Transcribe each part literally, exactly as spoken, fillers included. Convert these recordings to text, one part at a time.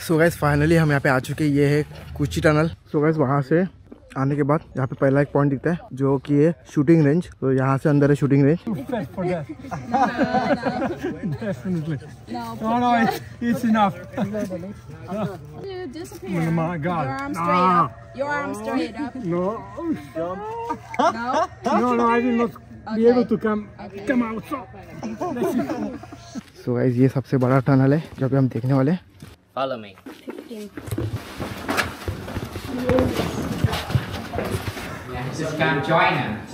So guys finally हम यहाँ पे आ चुके हैं। ये है कुची टनल। सो गाइस वहाँ से आने के बाद यहाँ पे पहला एक पॉइंट दिखता है जो कि है शूटिंग रेंज। तो यहाँ से अंदर है शूटिंग रेंज। सो गाइस ये सबसे बड़ा टनल है जो भी हम देखने वाले हैं। Follow me. Yeah, just come join us.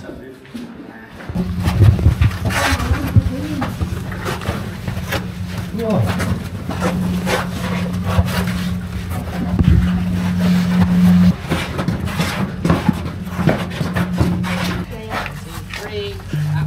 Three.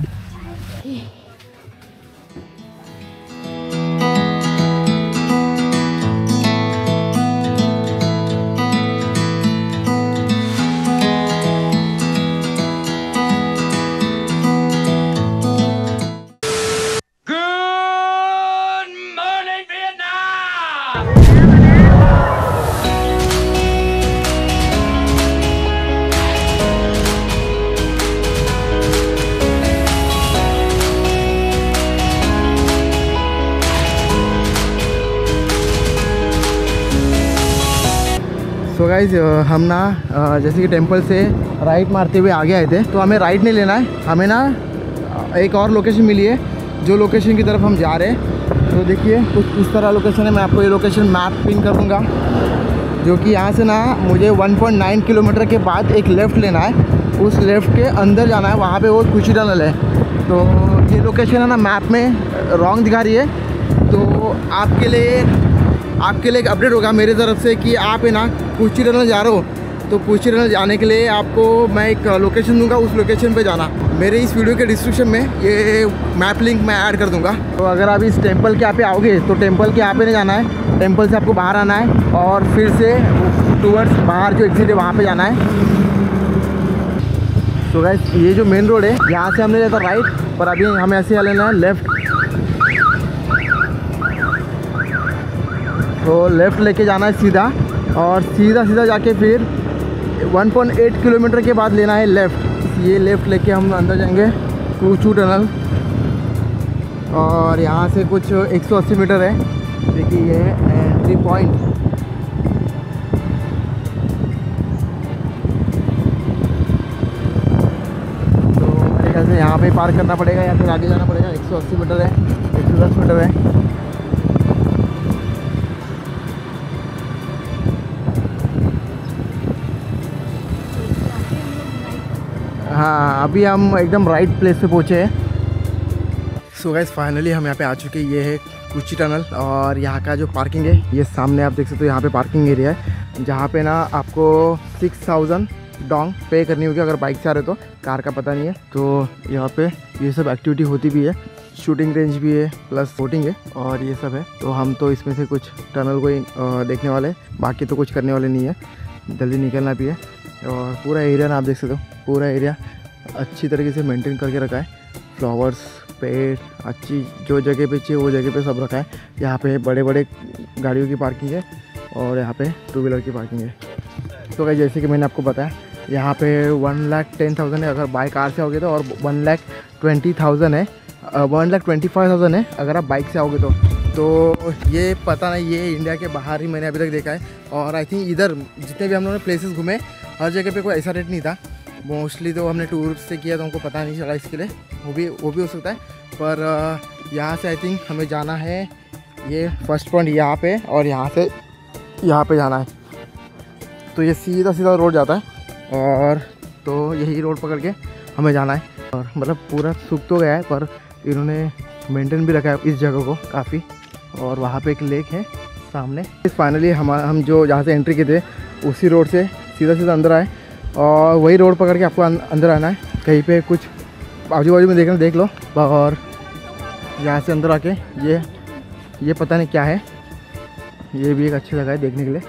तो गाइज हम ना जैसे कि टेंपल से राइट मारते हुए आगे आए थे, तो हमें राइट नहीं लेना है, हमें ना एक और लोकेशन मिली है जो लोकेशन की तरफ हम जा रहे हैं। तो देखिए कुछ इस तरह लोकेशन है। मैं आपको ये लोकेशन मैप पिन कर दूँगा, जो कि यहाँ से ना मुझे वन पॉइंट नाइन किलोमीटर के बाद एक लेफ़्ट लेना है। उस लेफ़्ट के अंदर जाना है, वहाँ पे वो कुची टनल है। तो ये लोकेशन है ना मैप में रॉन्ग दिखा रही है। तो आपके लिए आपके लिए एक अपडेट होगा मेरे तरफ से कि आप है ना कुची टनल जा रहे हो, तो कुची टनल जाने के लिए आपको मैं एक लोकेशन दूंगा, उस लोकेशन पे जाना। मेरे इस वीडियो के डिस्क्रिप्शन में ये मैप लिंक मैं ऐड कर दूंगा। तो अगर आप इस टेंपल के यहाँ पे आओगे तो टेंपल के यहाँ पे नहीं जाना है, टेंपल से आपको बाहर आना है और फिर से टूवर्ड्स बाहर जो एग्जिट है वहाँ पर जाना है। तो गाइस ये जो मेन रोड है यहाँ से हमने जाता राइट, पर अभी हमें ऐसे लेना है लेफ़्ट। तो लेफ़्ट लेके जाना है सीधा, और सीधा सीधा जाके फिर वन पॉइंट एट किलोमीटर के बाद लेना है लेफ़्ट। ये लेफ़्ट लेके हम अंदर जाएंगे कुचू टनल, और यहाँ से कुछ एक सौ अस्सी मीटर है। देखिए ये एंट्री पॉइंट। तो मेरे ख्याल से यहाँ पे पार्क करना पड़ेगा या फिर आगे जाना पड़ेगा। एक सौ अस्सी मीटर है, एक सौ दस मीटर है। हाँ अभी हम एकदम राइट प्लेस पे पहुँचे हैं। सो गाइस फाइनली हम यहाँ पे आ चुके हैं। ये है कुची टनल, और यहाँ का जो पार्किंग है ये सामने आप देख सकते हो। यहाँ पे पार्किंग एरिया है जहाँ पे ना आपको सिक्स थाउजेंड डोंग पे करनी होगी अगर बाइक से आ रहे हो तो। कार का पता नहीं है। तो यहाँ पे ये सब एक्टिविटी होती भी है, शूटिंग रेंज भी है प्लस बोटिंग है और ये सब है। तो हम तो इसमें से कुछ टनल को ही देखने वाले, बाकी तो कुछ करने वाले नहीं है। जल्दी निकलना भी है। और पूरा एरिया ना आप देख सकते हो, पूरा एरिया अच्छी तरीके से मेंटेन करके रखा है। फ्लावर्स, पेड़, अच्छी जो जगह पे चाहिए वो जगह पे सब रखा है। यहाँ पे बड़े बड़े गाड़ियों की पार्किंग है और यहाँ पे टू व्हीलर की पार्किंग है। तो गाइस जैसे कि मैंने आपको बताया यहाँ पे वन लाख टेन थाउजेंड है अगर बाई कार से आओगे तो, और वन लाख ट्वेंटी थाउजेंड है one lakh twenty five thousand है अगर आप बाइक से आओगे तो। तो ये पता नहीं, ये इंडिया के बाहर ही मैंने अभी तक देखा है। और आई थिंक इधर जितने भी हम लोगों ने प्लेसेस घूमे हर जगह पे कोई ऐसा रेट नहीं था। मोस्टली तो हमने टूर से किया तो हमको पता नहीं चला इसके लिए, वो भी वो भी हो सकता है। पर यहाँ से आई थिंक हमें जाना है, ये फर्स्ट पॉइंट यहाँ पे, और यहाँ से यहाँ पे जाना है। तो ये सीधा सीधा रोड जाता है, और तो यही रोड पकड़ के हमें जाना है। और मतलब पूरा सूख तो गया है पर इन्होंने मेंटेन भी रखा है इस जगह को काफ़ी। और वहाँ पे एक लेक है सामने। फाइनली हम हम जो जहाँ से एंट्री किए थे उसी रोड से सीधा सीधा अंदर आए, और वही रोड पकड़ के आपको अंदर आना है। कहीं पे कुछ आजू बाजू में देखना देख लो। और यहाँ से अंदर आके ये ये पता नहीं क्या है, ये भी एक अच्छी जगह है देखने के लिए।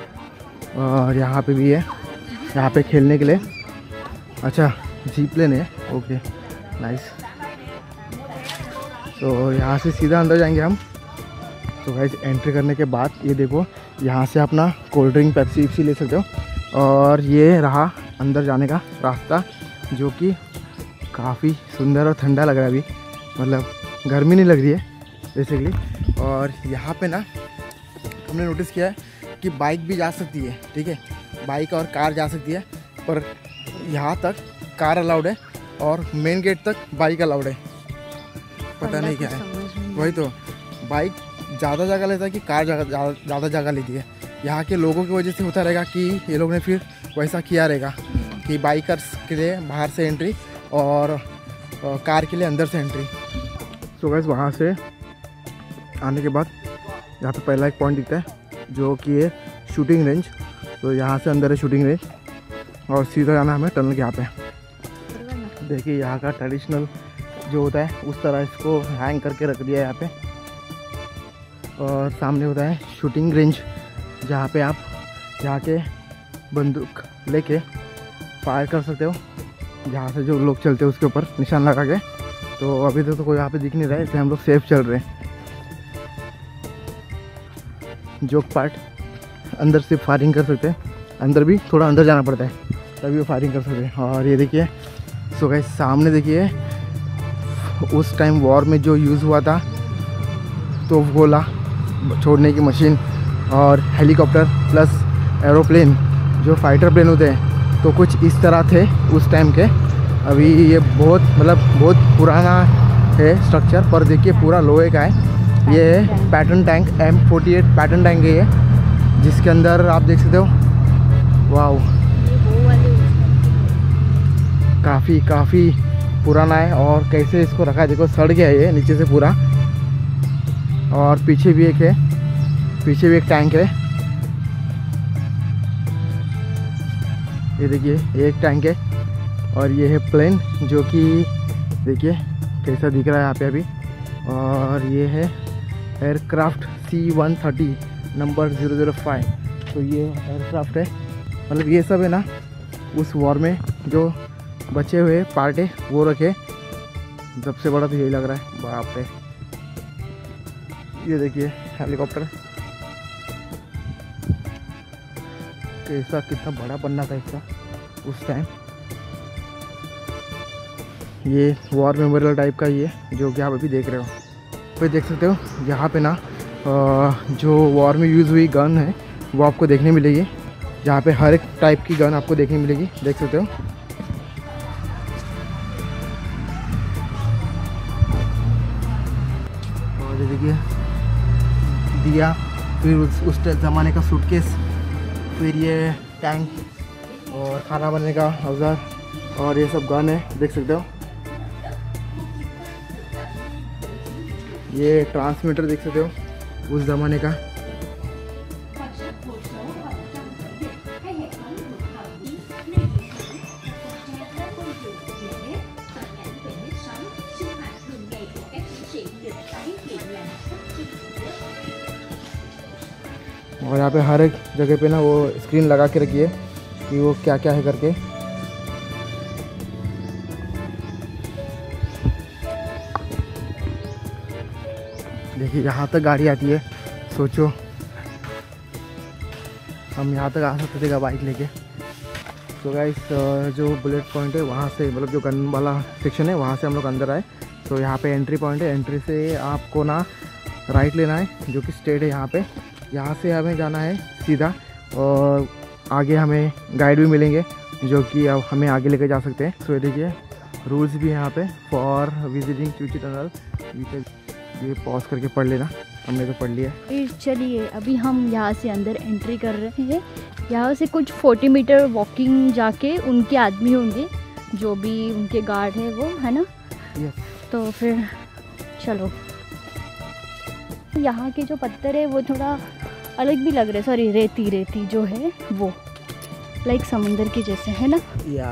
और यहाँ पे भी है, यहाँ पे खेलने के लिए। अच्छा जीप प्लेन है, ओके नाइस। तो यहाँ से सीधा अंदर जाएंगे हम। तो गाइस एंट्री करने के बाद ये देखो यहाँ से अपना कोल्ड ड्रिंक पेप्सी वेप्सी ले सकते हो। और ये रहा अंदर जाने का रास्ता, जो कि काफ़ी सुंदर और ठंडा लग रहा है अभी, मतलब गर्मी नहीं लग रही है बेसिकली। और यहाँ पे ना हमने नोटिस किया है कि बाइक भी जा सकती है, ठीक है, बाइक और कार जा सकती है, पर यहाँ तक कार अलाउड है और मेन गेट तक बाइक अलाउड है। पता नहीं क्या है, वही तो बाइक ज़्यादा जगह लेता है कि कार ज़्यादा जगह लेती है। यहाँ के लोगों की वजह से होता रहेगा कि ये लोग ने फिर वैसा किया रहेगा कि बाइकर्स के लिए बाहर से एंट्री और कार के लिए अंदर से एंट्री। सो गाइस वहाँ से आने के बाद यहाँ पे पहला एक पॉइंट दिखता है जो कि है शूटिंग रेंज। तो यहाँ से अंदर है शूटिंग रेंज और सीधा जाना हमें टनल के यहाँ पे। देखिए यहाँ का ट्रेडिशनल जो होता है उस तरह इसको हैंग करके रख दिया है यहाँ पे। और सामने होता है शूटिंग रेंज, जहाँ पे आप जाके बंदूक लेके फायर कर सकते हो, जहाँ से जो लोग चलते हैं उसके ऊपर निशान लगा के। तो अभी तक तो कोई यहाँ पे दिख नहीं रहा है, इसलिए हम लोग सेफ चल रहे हैं। जोक पार्ट, अंदर से फायरिंग कर सकते हैं, अंदर भी थोड़ा अंदर जाना पड़ता है तभी वो फायरिंग कर सकते हैं। और ये देखिए सो गाइस सामने देखिए उस टाइम वॉर में जो यूज़ हुआ था तो गोला छोड़ने की मशीन और हेलीकॉप्टर प्लस एरोप्लेन जो फाइटर प्लेन होते हैं, तो कुछ इस तरह थे उस टाइम के। अभी ये बहुत मतलब बहुत पुराना है स्ट्रक्चर, पर देखिए पूरा लोहे का है। ये है Patton tank, M forty eight Patton tank है ये, जिसके अंदर आप देख सकते हो। वाओ, काफ़ी काफ़ी पुराना है। और कैसे इसको रखा है देखो, सड़ गया है ये नीचे से पूरा। और पीछे भी एक है, पीछे भी एक टैंक है, ये देखिए एक टैंक है। और ये है प्लेन जो कि देखिए कैसा दिख रहा है यहाँ पे अभी। और ये है aircraft C one thirty number zero zero five. तो ये एयरक्राफ्ट है, मतलब ये सब है ना उस वॉर में जो बचे हुए पार्ट है वो रखे। सबसे बड़ा तो यही लग रहा है, बाप रे। ये देखिए हेलीकॉप्टर कैसा, कितना बड़ा बनना था इसका उस टाइम। ये वॉर मेमोरियल टाइप का ये जो कि आप अभी देख रहे हो। फिर देख सकते हो यहाँ पे ना जो वॉर में यूज़ हुई गन है वो आपको देखने मिलेगी, जहाँ पे हर एक टाइप की गन आपको देखने मिलेगी, देख सकते हो। और ये देखिए दिया, फिर उस उस ज़माने का सूटकेस, फिर ये टैंक और खाना बनाने का औजार और ये सब गन है, देख सकते हो। ये ट्रांसमीटर देख सकते हो उस ज़माने का। और यहाँ पे हर एक जगह पे ना वो स्क्रीन लगा के रखी है कि वो क्या क्या है करके। देखिए यहाँ तक गाड़ी आती है, सोचो हम यहाँ तक आ सकते थे बाइक लेके। तो गाइस जो बुलेट पॉइंट है वहाँ से, मतलब जो गन वाला सेक्शन है वहाँ से हम लोग अंदर आए। तो यहाँ पे एंट्री पॉइंट है, एंट्री से आपको ना राइट लेना है जो कि स्ट्रेट है यहाँ पे। यहाँ से हमें जाना है सीधा और आगे हमें गाइड भी मिलेंगे जो कि अब हमें आगे लेके जा सकते हैं। सो ये देखिए रूल्स भी यहाँ पे फॉर विजिटिंग चूची टनल, ये पॉज करके पढ़ लेना, हमने तो पढ़ लिया। चलिए अभी हम यहाँ से अंदर एंट्री कर रहे हैं। यहाँ से कुछ चालीस मीटर वॉकिंग जाके उनके आदमी होंगे जो भी उनके गार्ड है वो, है ना। yes. तो फिर चलो। यहाँ के जो पत्थर है वो थोड़ा अलग भी लग रहे हैं, सॉरी रेती रेती जो है वो लाइक समुंदर के जैसे, है ना। या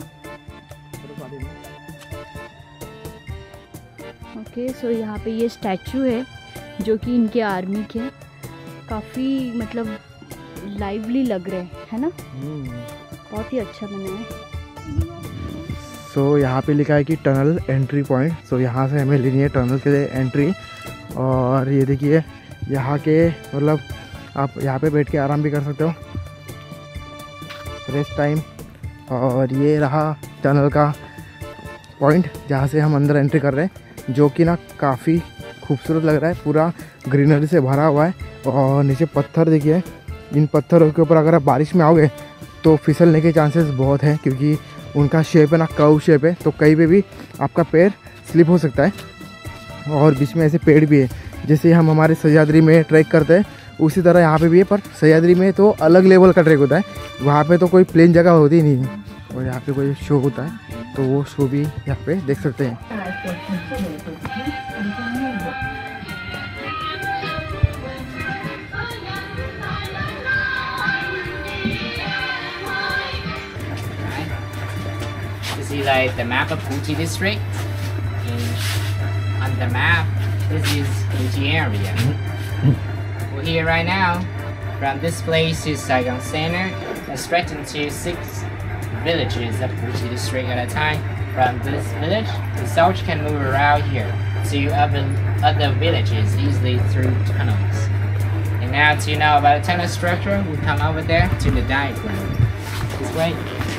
ओके सो यहाँ पे ये स्टैचू है जो कि इनके आर्मी के, काफ़ी मतलब लाइवली लग रहे हैं, है ना। बहुत ही अच्छा बना है। सो so, यहाँ पे लिखा है कि टनल एंट्री पॉइंट। सो यहाँ से हमें लेनी है टनल के लिए एंट्री। और ये देखिए यहाँ के मतलब आप यहाँ पे बैठ के आराम भी कर सकते हो, रेस्ट टाइम। और ये रहा टनल का पॉइंट जहाँ से हम अंदर एंट्री कर रहे हैं, जो कि ना काफ़ी खूबसूरत लग रहा है, पूरा ग्रीनरी से भरा हुआ है। और नीचे पत्थर देखिए, इन पत्थरों के ऊपर अगर आप बारिश में आओगे तो फिसलने के चांसेस बहुत हैं, क्योंकि उनका शेप है ना कर्व शेप है, तो कहीं पे भी आपका पैर स्लिप हो सकता है। और बीच में ऐसे पेड़ भी है, जैसे हम हमारे सह्याद्री में ट्रैक करते हैं उसी तरह यहाँ पे भी है, पर सह्याद्री में तो अलग लेवल का ट्रैक होता है, वहाँ पे तो कोई प्लेन जगह होती ही नहीं है। और यहाँ पे कोई शो होता है तो वो शो भी यहाँ पे देख सकते हैं। See like the map of Gucci district. And on the map, this is Gucci area. We're here right now. From this place to Saigon Center, and stretch into six villages of Gucci district at a time. From this village, the soldier can move around here to other other villages easily through tunnels. And now to know about the tunnel structure, we come over there to the diagram. This way.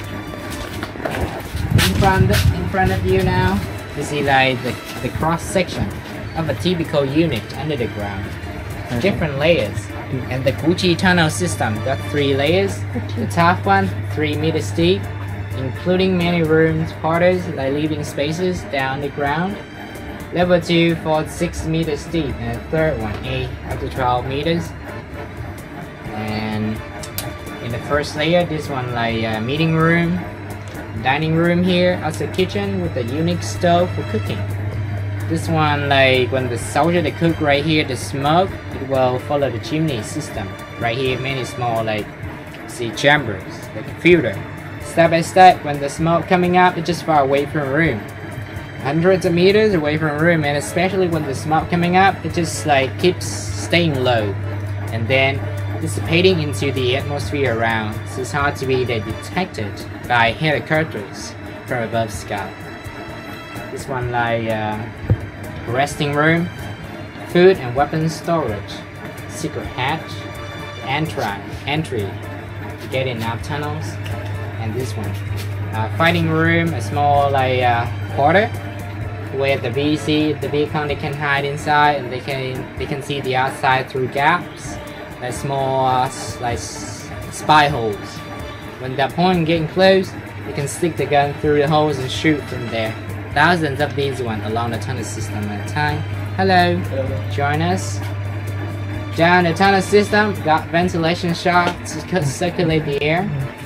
In front, in front of you now, you see like the, the cross section of a typical unit under the ground. Okay. Different layers. And the Gucci tunnel system got three layers. The top one, three meters deep, including many rooms, quarters, like living spaces down the ground. Level two, four, six meters deep, and the third one, eight up to twelve meters. And in the first layer, this one like a meeting room. Dining room here, also kitchen with a unique stove for cooking. This one, like when the soldier they cook right here, the smoke, it will follow the chimney system. Right here, many small like see chambers, like a filter. Step by step, when the smoke coming up, it's just far away from room. Hundreds of meters away from room, and especially when the smoke coming up, it just like keeps staying low, and then dissipating into the atmosphere around, so it's hard to be detected by helicopters from above sky. This one like uh, resting room, food and weapons storage, secret hatch, entry, entry to get in up tunnels, and this one uh, fighting room, a small like uh, quarter where the V C, the vehicle they can hide inside, and they can they can see the outside through gaps. Like small uh, like spy holes. When that point getting close, you can stick the gun through the holes and shoot from there. Thousands of these ones along the tunnel system at a time. Hello, Hello. Join us. Down the tunnel system, got ventilation shafts to circulate the air.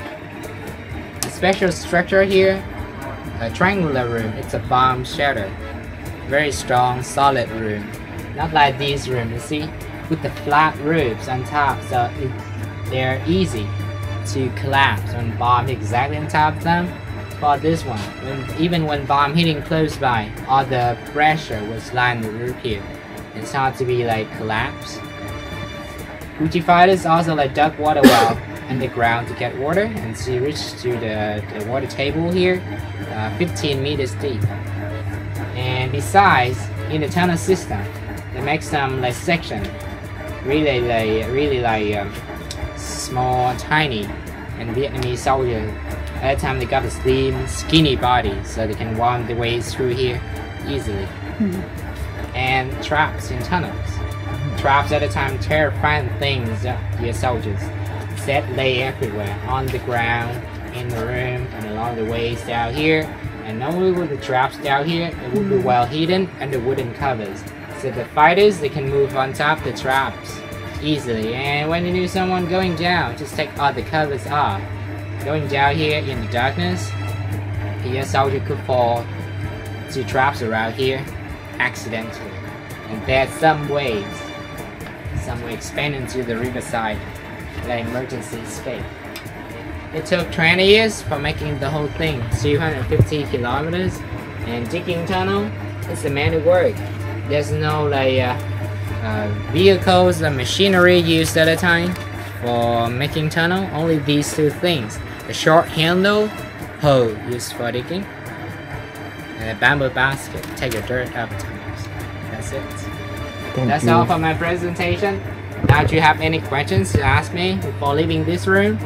A special structure here, a triangular room. It's a bomb shelter. Very strong, solid room. Not like these rooms, you see? With the flat roofs on top, so it, they're easy to collapse when bomb exactly on top of them. For this one, when, even when bomb hitting close by, all the pressure was lying the roof here. It's hard to be like collapsed. Gucci fighters also like dug water well underground to get water and to reach to the, the water table here, uh, fifteen meters deep. And besides, in the tunnel system, they make some like section. Really like really like um, small, tiny, and Vietnamese soldiers. At the time they got a slim, skinny body, so they can worm their way through here easily. Mm-hmm. And traps in tunnels. Mm-hmm. Traps at the time terrifying things that your soldiers set lay everywhere, on the ground, in the room, and along the ways down here. And normally with the traps down here, it would be well hidden under wooden covers. So the fighters, they can move on top of the traps easily. And when you knew someone going down, just take all the covers off. Going down here in the darkness, your soldier could fall to traps around here accidentally. And there's some ways, some way expanding to the riverside, like emergency escape. It took twenty years for making the whole thing, two hundred fifty kilometers, and digging tunnel, it's a manual work. There's no like uh, uh, vehicles or machinery used at a time for making tunnel. Only these two things: a short handle hoe used for digging, and a bamboo basket to take the dirt out of tunnels. That's it. Thank That's you. all for my presentation. Now, do you have any questions to ask me before leaving this room?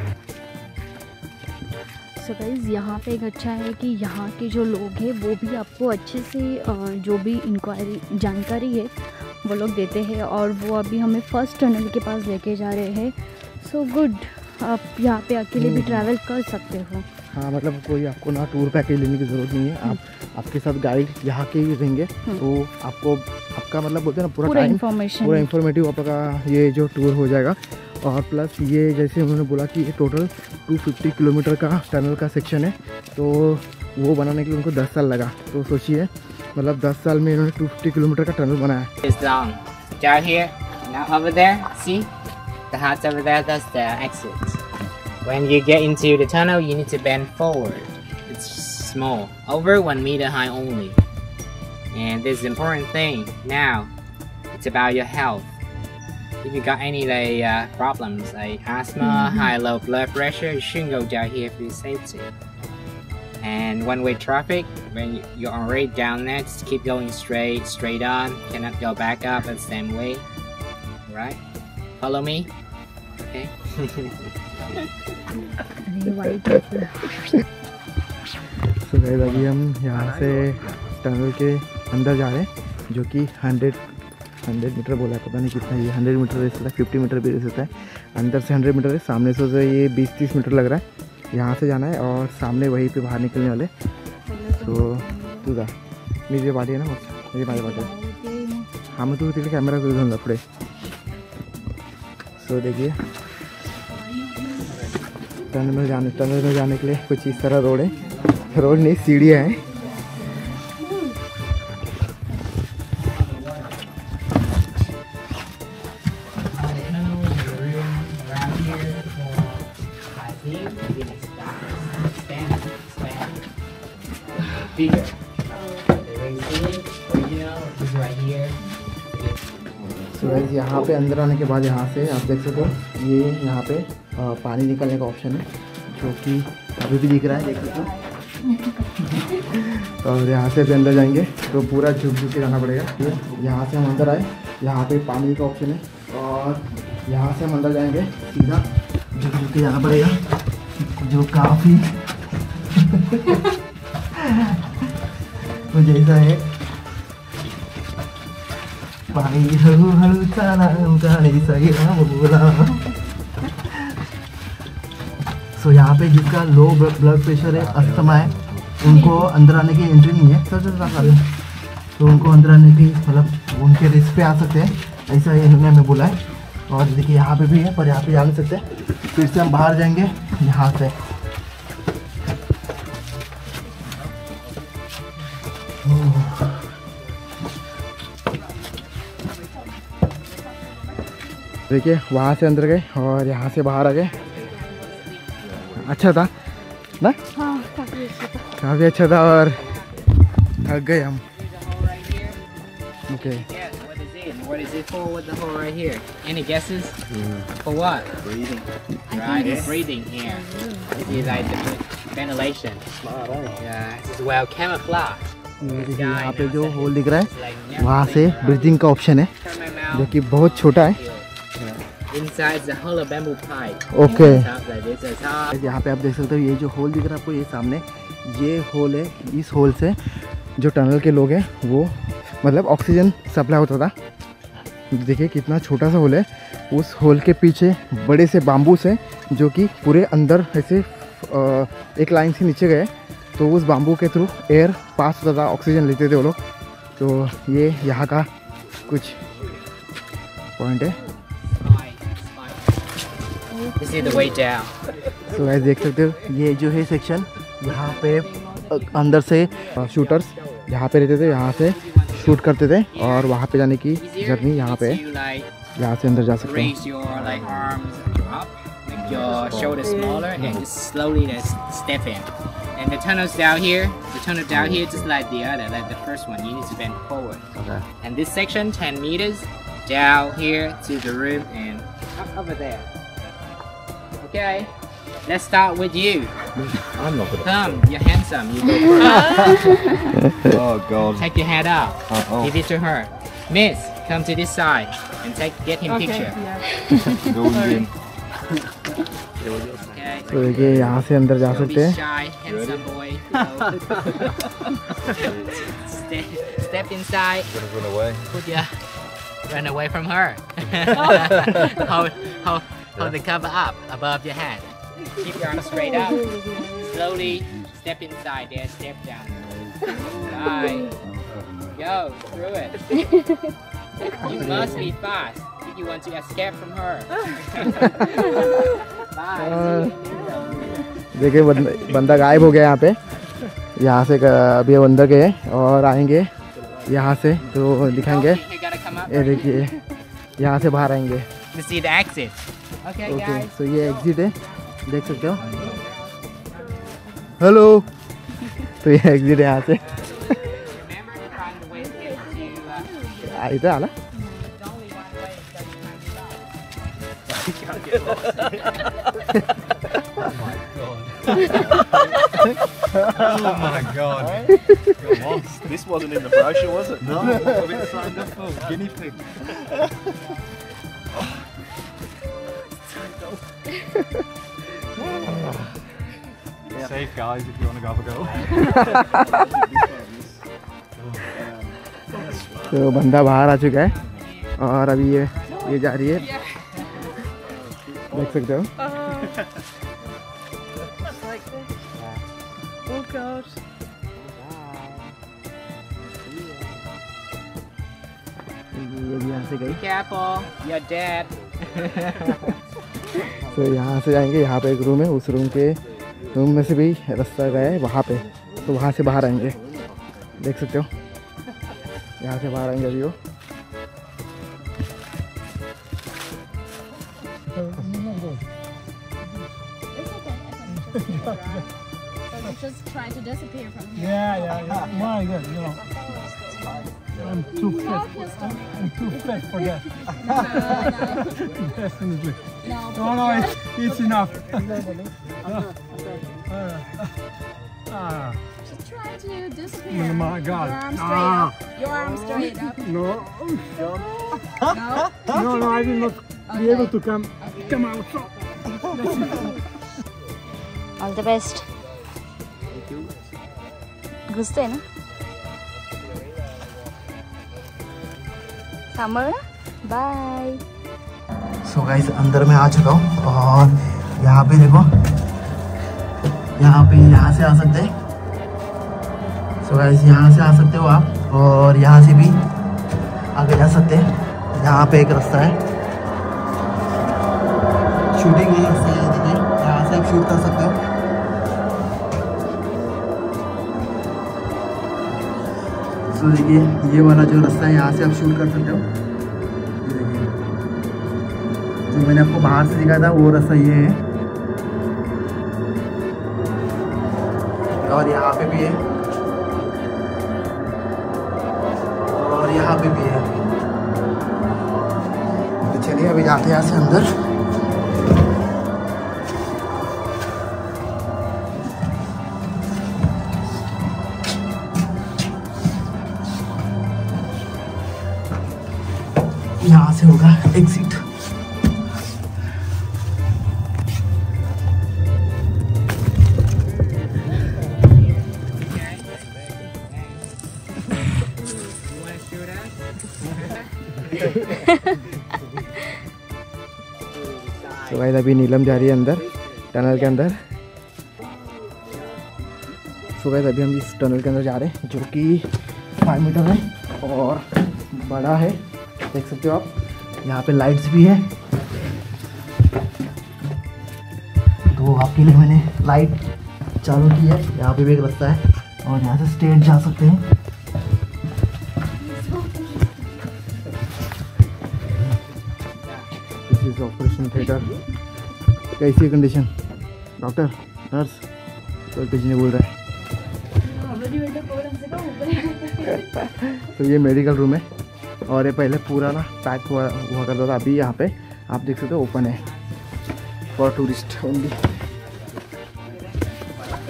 So guys यहाँ पे एक अच्छा है कि यहाँ के जो लोग हैं वो भी आपको अच्छे से अ, जो भी इंक्वायरी जानकारी है वो लोग देते हैं, और वो अभी हमें फर्स्ट टनल के पास लेके जा रहे हैं। सो गुड, आप यहाँ पे अकेले भी ट्रैवल कर सकते हो। हाँ, मतलब कोई आपको ना टूर पैकेज लेने की ज़रूरत नहीं है। आप आपके साथ गाइड यहाँ के ही रहेंगे, तो आपको आपका मतलब बोलते हैं ना पूरा पूरा टाइम इन्फॉर्मेशन पूरा इन्फॉर्मेटिव आपका ये जो टूर हो जाएगा। और प्लस ये जैसे उन्होंने बोला कि ये टोटल दो सौ पचास किलोमीटर का टनल का सेक्शन है, तो वो बनाने के लिए उनको दस साल लगा। तो सोचिए मतलब दस साल में इन्होंने दो सौ पचास किलोमीटर का टनल बनाया। It's long. Down here, now over there, see? The house over there, that's the exit. When you get into the tunnel, you need to bend forward. It's small, over one meter high only. And this is the important thing. Now, it's about your health. If you got any like uh, problems like asthma, mm-hmm. high low blood pressure, you shouldn't go down here for your safety. And one-way traffic, when you're already down there, just keep going straight, straight on. Cannot go back up at the same way. Right? Follow me. Okay. तो guys अभी हम यहाँ से tunnel के अंदर जा रहे हैं, जो कि हंड्रेड हंड्रेड मीटर बोला है, पता नहीं कितना ये हंड्रेड मीटर रेस होता है, फिफ्टी मीटर भी रेस होता है। अंदर से हंड्रेड मीटर है, सामने से तो ये बीस तीस मीटर लग रहा है। यहाँ से जाना है और सामने वहीं पे बाहर निकलने वाले। तो तू जा, मेरी बाटी है ना, मेरी बारी बाटी है। हाँ मैं तू तिकडे कॅमेरा करू घेऊन जा पुढे। सो देखिए टनल में जाने टनल में जाने के लिए कुछ इस तरह रोड है, रोड नहीं सीढ़ियाँ हैं। Bigger. The ring ceiling, original, is right here. So guys यहाँ पे अंदर आने के बाद यहाँ से आप देख सकते हो ये यहाँ पे आ, पानी निकलने का ऑप्शन है, जो कि अभी भी दिख रहा है, देख सकते हो। और यहाँ से भी अंदर जाएंगे तो पूरा झुक झुक के जाना पड़ेगा। ये यहाँ से हम अंदर आए, यहाँ पे पानी का ऑप्शन है, और यहाँ से हम अंदर जाएंगे सीधा झुक झुक के जाना पड़ेगा, जो काफ़ी तो जैसा है पानी हलू हलू ताना गाने सही ना बोला। सो यहाँ पे जिसका लो ब्लड प्रेशर है, अस्थमा है, उनको अंदर आने की एंट्री नहीं है। सर सर तो उनको अंदर आने की मतलब उनके रिस्क पे आ सकते हैं, ऐसा इन्होंने हमें बोला है। और देखिए यहाँ पे भी है, पर यहाँ पे जा नहीं सकते। फिर से हम बाहर जाएंगे यहाँ से। देखिए वहाँ से अंदर गए और यहाँ से बाहर आ गए। अच्छा था ना? हाँ काफ़ी अच्छा था, काफ़ी अच्छा था। और थक गए हम। Okay Yes, what is it? What is it for? What the hole right here? Any guesses? For what? Breathing. Right, it's breathing here. This is like the ventilation. Yeah, it's well camouflage. देखिए यहाँ पे जो whole दिख रहा है वहाँ से breathing का ऑप्शन है, जो कि बहुत छोटा है। Inside the hollow bamboo pipe. Okay Like this is how. यहाँ पे आप देख सकते हो ये जो होल दिख रहा है आपको, ये सामने ये होल है। इस होल से जो टनल के लोग हैं वो मतलब ऑक्सीजन सप्लाई होता था। देखिए कितना छोटा सा होल है। उस होल के पीछे बड़े से बाम्बूस हैं, जो कि पूरे अंदर ऐसे एक लाइन से नीचे गए, तो उस बाम्बू के थ्रू एयर पास होता था, ऑक्सीजन लेते थे वो लोग। तो ये यहाँ का कुछ पॉइंट है। This is the way down. तो ऐसे देख सकते हो ये जो है सेक्शन, यहाँ पे अंदर से शूटर्स यहाँ पे रहते थे, यहाँ से शूट करते थे, और वहाँ पे जाने की जर्नी यहाँ पे है, यहाँ से अंदर जा सकते हैं। Raise your like arms up, make your shoulders smaller, and just slowly just step in. And the tunnel's down here. The tunnel down here, just like the other, like the first one. You need to bend forward. Okay. And this section, ten meters down here to the room and up over there. Okay. Let's start with you. I'm not gonna. Come, you're handsome. You go first. Oh God. Take your head out. Uh oh. Give it to her. Miss, come to this side and take get him Okay, picture. yeah. Okay. तो देखिए यहाँ से अंदर जा Don't सकते be हैं। shy, handsome boy. Go. step, step inside. Gonna run away. Put your run away from her. hold, hold, hold the cover up above your head. Keep your arms straight up. Slowly step inside there. Step down. Bye. Go through it. You must be fast if you want to escape from her. Bye. देखिए बंदा, बंदा गायब हो गया यहाँ पे। यहाँ से अभी अब अंदर गए और आएंगे यहाँ से तो दिखाएंगे। You gotta come up. ये देखिए यहाँ से बाहर आएंगे। To see the exit. Okay, okay guys. तो ये एग्जिट है, देख सकते हो। हेलो तो ये एग्जिट है यहाँ से। Remember to find the way to get to. Uh, इधर आना। there's only one way, so you can't get lost. Oh my god. Got lost. This wasn't in the brochure, was it? No, I've been signed up for guinea pig. Safe guys if you want to go have a go. तो बंदा बाहर आ चुका है और अभी ये ये जा रही है, देख सकते हो। Oh God. ये भी यहाँ से गई। Be careful, you're dead. तो यहाँ से जाएंगे, यहाँ पे एक रूम है, उस रूम के रूम में से भी रास्ता गया है वहाँ पे, तो वहाँ से बाहर आएंगे, देख सकते हो। यहाँ से बाहर आएंगे अभी वो। Just trying to disappear from here. Yeah, yeah, yeah. My God, you know. I'm too fat. I'm too fat for that. Definitely. No, No, no, it's, it's enough. Ah, just try to disappear. oh my God. Your arms straight Ah, up. Your arms straight up. no, No. no, no, I will not be able to come, come out. All the best. घुसते हैं ना, सांभळना, bye. So guys अंदर में आ चुका हूँ और यहाँ पे देखो, यहाँ पे यहाँ से आ सकते हैं। सो गाइस यहाँ से आ सकते हो आप और यहाँ से भी आगे जा सकते हैं। यहाँ पे एक रास्ता है, शूटिंग यही रास्ता है, देखिए यहाँ से आप शूट कर सकते हो। तो देखिए ये वाला जो रास्ता है, यहाँ से आप शूट कर सकते हो। ये देखिए जो मैंने आपको बाहर से दिखाया था वो रास्ता ये है, और यहाँ पे भी है और यहाँ पे भी है। तो चलिए अभी जाते हैं यहाँ से अंदर। यहाँ से होगा exit. You want to shoot us? तो गाइस अभी नीलम जा रही है अंदर, टनल के अंदर। सो गाइस अभी हम इस टनल के अंदर जा रहे हैं जो कि फाइव मीटर है और बड़ा है, देख सकते हो आप। यहाँ पे लाइट्स भी है, तो आपके लिए मैंने लाइट चालू की है। यहाँ पे भी एक रास्ता है और यहाँ से स्ट्रेट जा सकते हैं। This is operation theatre. कैसी है कंडीशन? डॉक्टर, नर्स, कोई कुछ नहीं बोल रहा है। तो ये मेडिकल रूम है और ये पहले पूरा ना पैक हुआ हुआ करता था, अभी यहाँ पे आप देख सकते हो ओपन है for tourist only.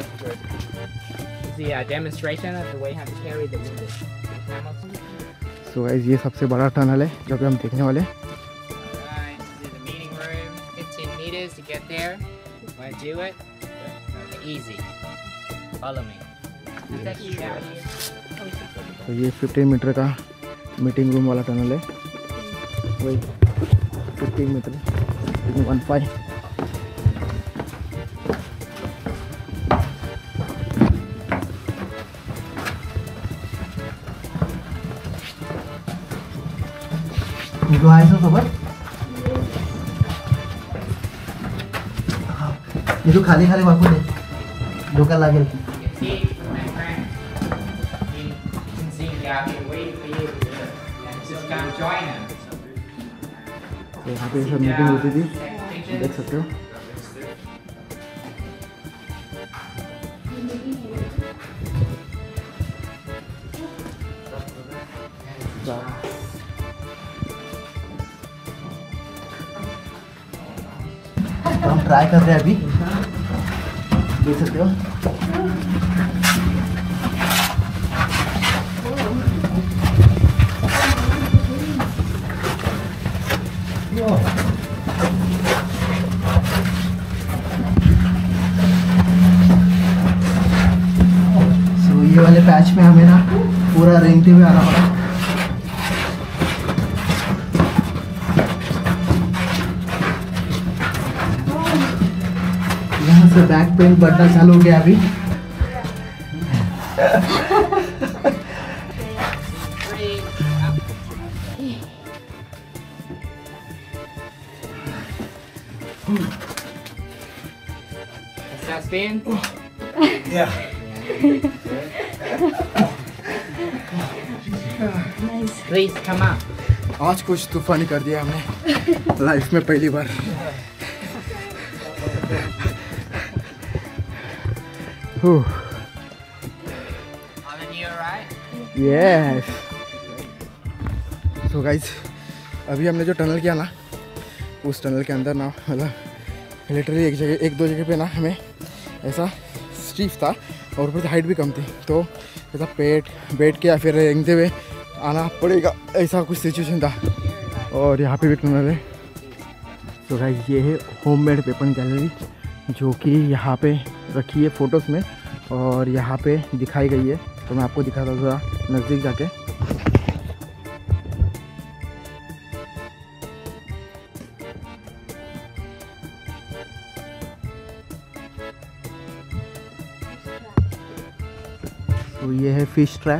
The uh, demonstration of the way how to carry the wounded. So guys ये सबसे बड़ा टनल है जो कि हम देखने वाले हैं। Alright, this is the meeting room. fifteen meters to get there. Want to do it? Okay, easy. Follow me. Take you down here. तो ये पंद्रह मीटर का मीटिंग रूम वाला टनल है, वही पंद्रह मीटर वन फाइव। निघू आहे सोबत निघू खाली खाली वाकू दे, डोका लागेल। See, my friend. You can see the guy here waiting for you. Yeah, just come join him. तो यहाँ पे सब मीटिंग होती थी, देख सकते हो। तो हम ट्राई कर रहे हैं अभी, देख सकते हो। सो ये वाले पैच में हमें ना पूरा रेंगते हुए आना पड़ा। यहाँ से बैक पेन बढ़ना चालू हो गया अभी। Three, up. Does that spin? Yeah. Please come up. आज कुछ तूफानी कर दिया हमने लाइफ में पहली बार। All of you alright? यस। सो गाइस अभी हमने जो टनल किया ना, उस टनल के अंदर ना मतलब लिटरली एक जगह एक दो जगह पे ना हमें ऐसा स्टीफ था और ऊपर से हाइट भी कम थी, तो ऐसा पेट बैठ के या फिर रेंगते हुए आना पड़ेगा, ऐसा कुछ सिचुएशन था। और यहाँ पे भी टनल है। तो गाइस ये है होममेड वेपन गैलरी, जो कि यहाँ पे रखी है फ़ोटोज़ में और यहाँ पे दिखाई गई है। तो मैं आपको दिखाता हूँ थोड़ा नज़दीक जाके। तो ये है फिश ट्रैप।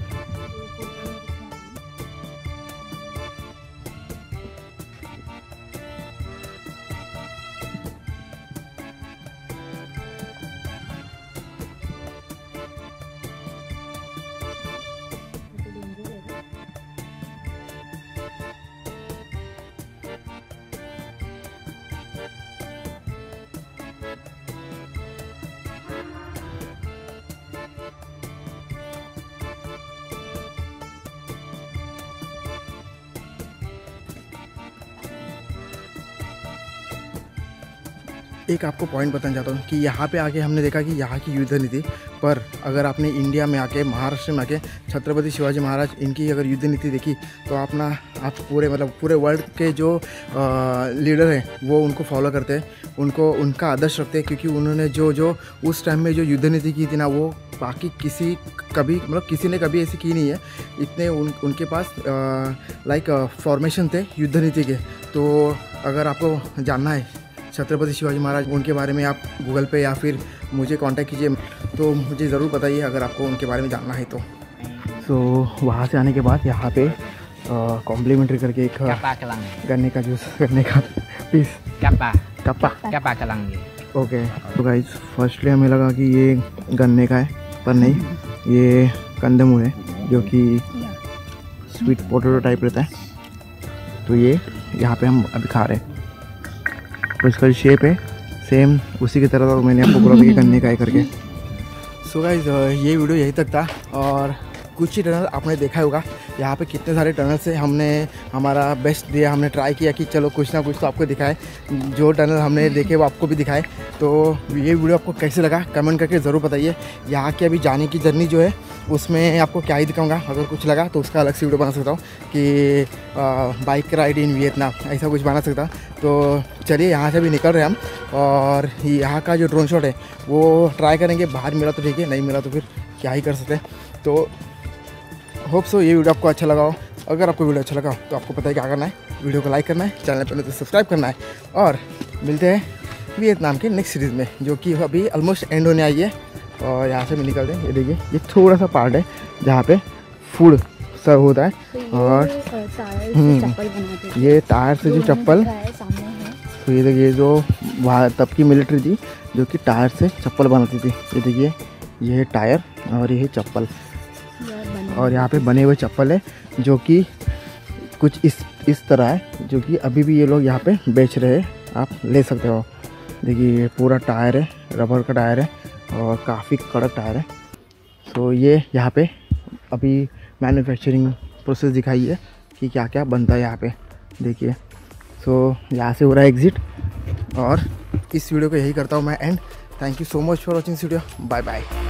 एक आपको पॉइंट बताना चाहता हूँ कि यहाँ पे आके हमने देखा कि यहाँ की युद्ध नीति, पर अगर आपने इंडिया में आके महाराष्ट्र में आके छत्रपति शिवाजी महाराज इनकी अगर युद्ध नीति देखी तो आप ना आप पूरे मतलब पूरे वर्ल्ड के जो लीडर हैं वो उनको फॉलो करते हैं, उनको उनका आदर्श रखते हैं, क्योंकि उन्होंने जो जो उस टाइम में जो युद्ध नीति की थी ना वो बाकी किसी कभी मतलब किसी ने कभी ऐसी की नहीं है। इतने उन उनके पास लाइक फॉर्मेशन थे युद्ध नीति के। तो अगर आपको जानना है छत्रपति शिवाजी महाराज उनके बारे में आप गूगल पे या फिर मुझे कांटेक्ट कीजिए, तो मुझे ज़रूर बताइए अगर आपको उनके बारे में जानना है तो। सो so, वहाँ से आने के बाद यहाँ पे कॉम्प्लीमेंट्री करके एक Kappa kalang. गन्ने का जूस करने का पीस Kappa. कप्पा। Kappa kalang. ओके तो गाइस फर्स्टली हमें लगा कि ये गन्ने का है, पर नहीं, ये कंदमूल है जो कि स्वीट पोटैटो टाइप रहता है। तो ये यहाँ पे हम अभी खा रहे हैं। तो इसका जो शेप है सेम उसी की तरह था, तो मैंने आपको बोला था कि गन्ने का है करके। सो गाइस ये वीडियो यहीं तक था, और कुची टनल आपने देखा होगा। यहाँ पे कितने सारे टनल से हमने हमारा बेस्ट दिया, हमने ट्राई किया कि चलो कुछ ना कुछ तो आपको दिखाए, जो टनल हमने देखे वो आपको भी दिखाए। तो ये वीडियो आपको कैसे लगा कमेंट करके ज़रूर बताइए। यहाँ के अभी जाने की जर्नी जो है उसमें आपको क्या ही दिखाऊंगा, अगर कुछ लगा तो उसका अलग से वीडियो बना सकता हूँ कि बाइक राइड इन वियतनाम, ऐसा कुछ बना सकता। तो चलिए यहाँ से भी निकल रहे हैं हम, और यहाँ का जो ड्रोन शॉट है वो ट्राई करेंगे। बाहर मिला तो ठीक है, नहीं मिला तो फिर क्या ही कर सकते हैं। तो होप सो ये वीडियो आपको अच्छा लगा हो। अगर आपको वीडियो अच्छा लगा तो आपको पता है क्या करना है, वीडियो को लाइक करना है, चैनल पर तो सब्सक्राइब करना है, और मिलते हैं वियतनाम के नेक्स्ट सीरीज़ में जो कि अभी ऑलमोस्ट एंड होने आई है। और यहाँ से भी निकलते हैं। ये देखिए ये थोड़ा सा पार्ट है जहाँ पे फूड सर्व होता है। तो और चप्पल ये टायर से जो चप्पल, सामने है। तो ये देखिए जो वहाँ तब की मिलिट्री थी जो कि टायर से चप्पल बनाती थी। ये देखिए ये है टायर और ये है चप्पल, और यहाँ पे बने हुए चप्पल है जो कि कुछ इस इस तरह है, जो कि अभी भी ये लोग यहाँ पे बेच रहे हैं, आप ले सकते हो। देखिए ये पूरा टायर है, रबर का टायर है और काफ़ी कड़क टायर है। तो ये यहाँ पे अभी मैन्युफैक्चरिंग प्रोसेस दिखाई है कि क्या क्या बनता है यहाँ पे, देखिए। सो यहाँ से हो रहा है एग्ज़िट, और इस वीडियो को यही करता हूँ मैं end. Thank you so much for watching this video, bye bye.